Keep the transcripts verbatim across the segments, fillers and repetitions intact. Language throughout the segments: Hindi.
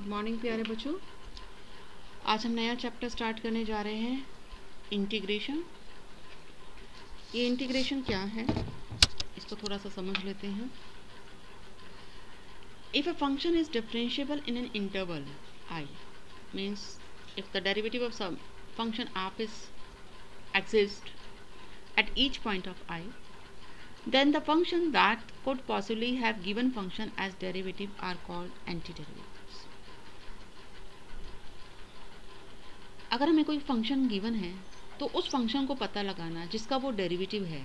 गुड मॉर्निंग प्यारे बच्चों। आज हम नया चैप्टर स्टार्ट करने जा रहे हैं, इंटीग्रेशन। ये इंटीग्रेशन क्या है इसको थोड़ा सा समझ लेते हैं। If a function is differentiable in an interval I, means if the derivative of some function आप is exist at each point of I, then the function that could possibly have given function as derivative are called antiderivatives. अगर हमें कोई फंक्शन गिवन है तो उस फंक्शन को पता लगाना जिसका वो डेरिवेटिव है,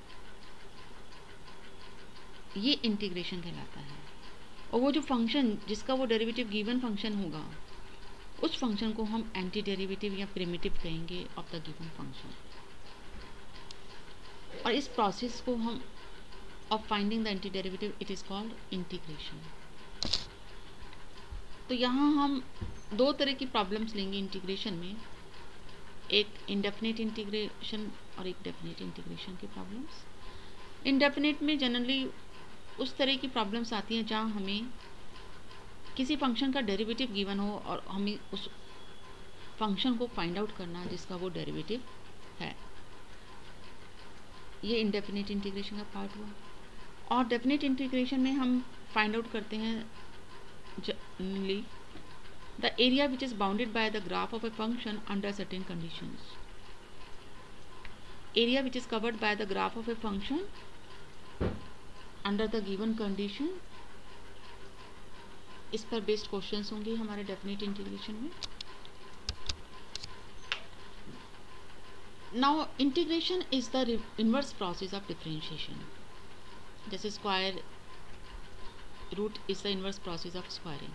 ये इंटीग्रेशन कहलाता है। और वो जो फंक्शन जिसका वो डेरिवेटिव गिवन फंक्शन होगा, उस फंक्शन को हम एंटी डेरिवेटिव या प्रिमिटिव कहेंगे ऑफ द गिवन फंक्शन। और इस प्रोसेस को हम of finding the anti derivative it is called integration. तो यहाँ हम दो तरह की प्रॉब्लम्स लेंगे इंटीग्रेशन में, एक इंडेफिनिट इंटीग्रेशन और एक डेफिनिट इंटीग्रेशन की प्रॉब्लम्स। इंडेफिनिट में जनरली उस तरह की प्रॉब्लम्स आती हैं जहाँ हमें किसी फंक्शन का डेरिवेटिव गिवन हो और हमें उस फंक्शन को फाइंड आउट करना जिसका वो डेरिवेटिव है। ये इंडेफिनिट इंटीग्रेशन का पार्ट हुआ। और डेफिनिट इंटीग्रेशन में हम फाइंड आउट करते हैं generally the area which is bounded by the graph of a function under certain conditions. Area which is covered by the graph of a function under the given condition, इस पर बेस्ड क्वेश्चंस होंगे हमारे डेफिनेट इंटीग्रेशन में। Now integration is the inverse process of differentiation. जैसे square root is the inverse process of squaring.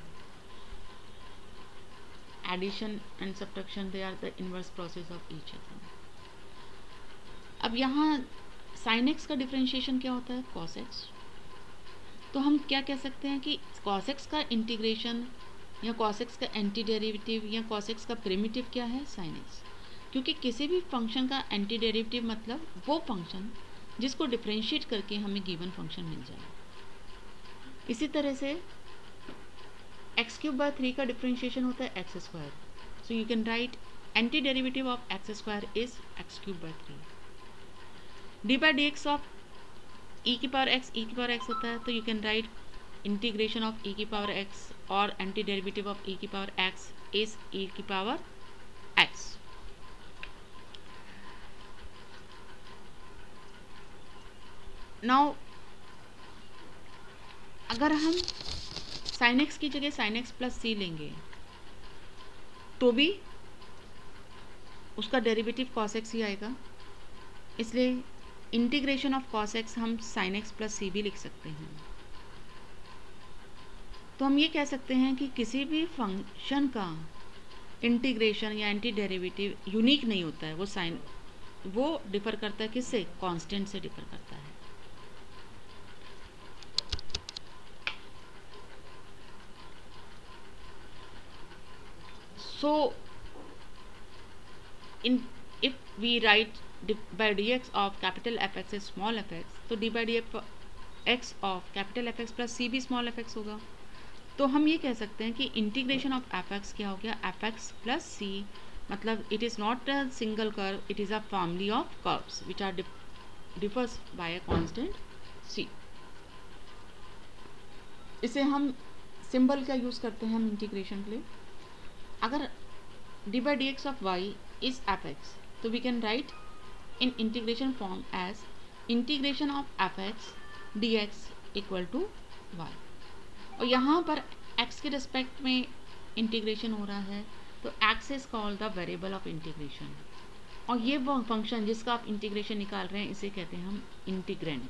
Addition and subtraction, they are the inverse process of each other. अब यहाँ sin x का डिफरेंशिएशन क्या होता है? cos x। तो हम क्या कह सकते हैं कि cos x का इंटीग्रेशन या cos x का एंटी डेरिवेटिव या cos x का प्रिमिटिव क्या है? sin x। क्योंकि किसी भी फंक्शन का एंटी डेरिवेटिव मतलब वो फंक्शन जिसको डिफरेंशिएट करके हमें गिवन फंक्शन मिल जाए। इसी तरह से एक्स क्यूब बाय थ्री का डिफरेंशिएशन होता है x square. So you can write anti derivative of x square is x cube by three. D by d x of e की पावर एक्स ई की पावर एक्स होता है, तो you can write integration of e की पावर एक्स और एंटी डेरिवेटिव ऑफ ई की पावर एक्स इज ई की पावर एक्स। नाउ अगर हम साइन एक्स की जगह साइन एक्स प्लस सी लेंगे तो भी उसका डेरिवेटिव कॉस एक्स ही आएगा। इसलिए इंटीग्रेशन ऑफ कॉस एक्स हम साइन एक्स प्लस सी भी लिख सकते हैं। तो हम ये कह सकते हैं कि किसी भी फंक्शन का इंटीग्रेशन या एंटी डेरिवेटिव यूनिक नहीं होता है। वो साइन वो डिफर करता है किससे? कांस्टेंट से डिफर करता है। So in if we write d by dx of capital Fx is small fx, तो d by dx of capital Fx plus c भी small fx होगा। तो हम ये कह सकते हैं कि इंटीग्रेशन ऑफ fx क्या हो गया? fx plus c, मतलब it is not a single curve, it is a family of curves which are differs by a constant c। इसे हम सिंबल का यूज करते हैं हम इंटीग्रेशन के लिए। अगर d by dx of y is fx, तो we can write in integration form as integration of fx dx equal to y। और यहाँ पर x के रिस्पेक्ट में इंटीग्रेशन हो रहा है, तो x is called the variable of integration। और ये वो फंक्शन जिसका आप इंटीग्रेशन निकाल रहे हैं इसे कहते हैं हम इंटीग्रेंड।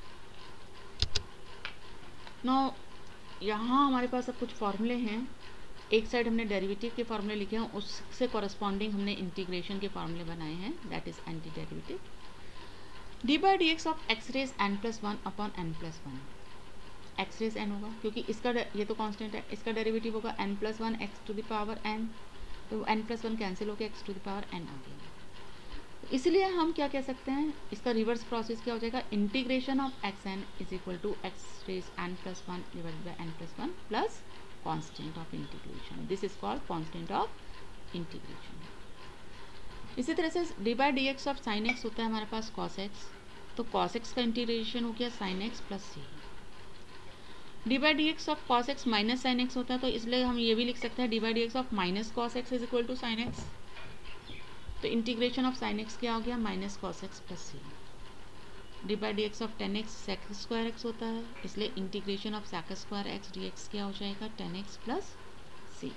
नो यहाँ हमारे पास अब कुछ फॉर्मूले हैं। एक साइड हमने डेरिवेटिव के फॉर्मूले लिखे हैं, उससे कॉरस्पॉन्डिंग हमने इंटीग्रेशन के फॉर्मूले बनाए हैं, that is anti derivative. D by d x of x raise n plus one upon n plus one. X raise n होगा क्योंकि इसका ये तो कांस्टेंट है, इसका डेरिवेटिव होगा n plus one x to the power n, तो एन प्लस वन कैंसिल होकर x to the power n आ गया। इसलिए हम क्या कह सकते हैं, इसका रिवर्स प्रोसेस क्या हो जाएगा? Integration of x n is equal to x raise n plus one divided by n plus one plus constant of integration, this is called constant of integration. इसी तरह से d by d x of sine x होता है हमारे पास कॉस एक्स, तो कॉस एक्स का इंटीग्रेशन हो गया sine x plus c. D by d x of cos x minus sine x होता है, तो इसलिए हम ये भी लिख सकते हैं d by d x of minus cos x is equal to sine x. तो इंटीग्रेशन ऑफ साइन एक्स क्या हो गया, minus cos x plus c. D by d x of tan x sec square x होता है, इसलिए integration of sec square x d x क्या हो जाएगा, टेन एक्स प्लस सी।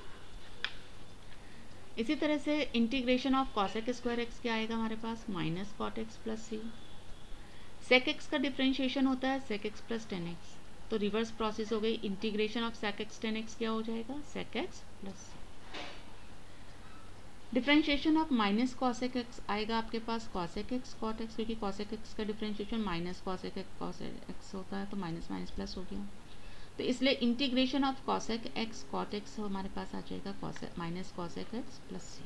इसी तरह से integration of cosec square x क्या आएगा हमारे पास, minus cot x plus c. Sec x का डिफरेंशिएशन होता है sec x plus tan x, तो रिवर्स प्रोसेस हो गई, integration of sec x tan x क्या हो जाएगा, sec x plus c. Differentiation of minus cosec x आएगा आपके पास कॉसेक एक्स कॉट एक्स, क्योंकि कॉसेक एक्स का differentiation minus cosec x cosec x होता है, तो माइनस माइनस प्लस हो गया, तो इसलिए integration of cosec x cot x हमारे पास आ जाएगा cosec minus cosec x plus c.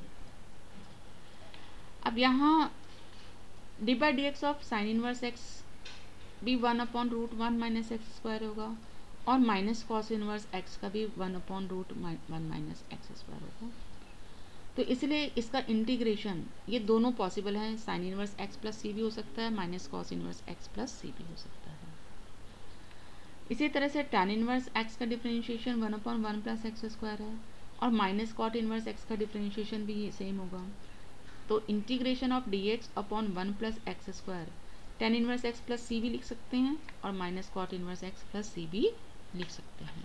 अब यहाँ d by d x of sine inverse x भी one upon root one minus x square होगा, और माइनस कॉस इनवर्स एक्स का भी one upon root one minus x square होगा। तो इसलिए इसका इंटीग्रेशन ये दोनों पॉसिबल है, sine inverse x plus c भी हो सकता है, minus cos inverse x plus c भी हो सकता है। इसी तरह से tan इनवर्स एक्स का differentiation one upon one plus x square है, और माइनस कॉट इनवर्स एक्स का डिफरेंशिएशन भी सेम होगा, तो integration of d x upon one plus x square tan inverse x plus c भी लिख सकते हैं, और minus cot inverse x plus c भी लिख सकते हैं।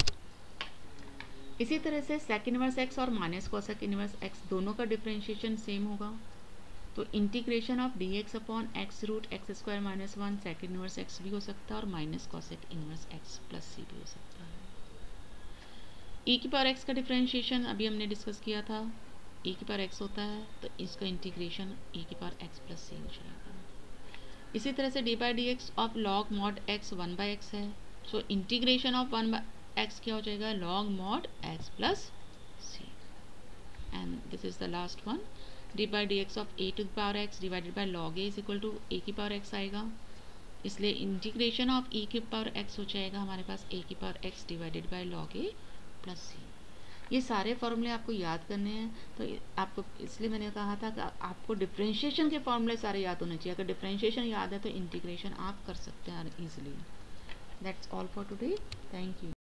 इसी तरह से सेक इनवर्स एक्स और माइनस कॉसेक इनवर्स एक्स दोनों का डिफरेंशिएशन सेम होगा, तो integration of d x upon x root x square minus one sec inverse x भी हो सकता है, और minus cosec inverse x plus c भी हो सकता है। ई की पावर एक्स का डिफरेंशिएशन अभी हमने डिस्कस किया था, ई की पावर एक्स होता है, तो इसका इंटीग्रेशन ई की पावर एक्स प्लस सी हो जाएगा। इसी तरह से d by d x of log mod x one by x है, so integration of one by x क्या हो जाएगा, log mod x plus c. And this is the last one, d by d x of a to the power x divided by log a is equal to a की पावर एक्स आएगा, इसलिए इंटीग्रेशन ऑफ ई की पावर एक्स हो जाएगा हमारे पास ए की power x divided by log a plus c. ये सारे फॉर्मूले आपको याद करने हैं, तो आपको इसलिए मैंने कहा था कि आपको डिफरेंशिएशन के फॉर्मूले सारे याद होने चाहिए। अगर डिफरेंशिएशन याद है तो इंटीग्रेशन आप कर सकते हैं easily. That's all for today, thank you.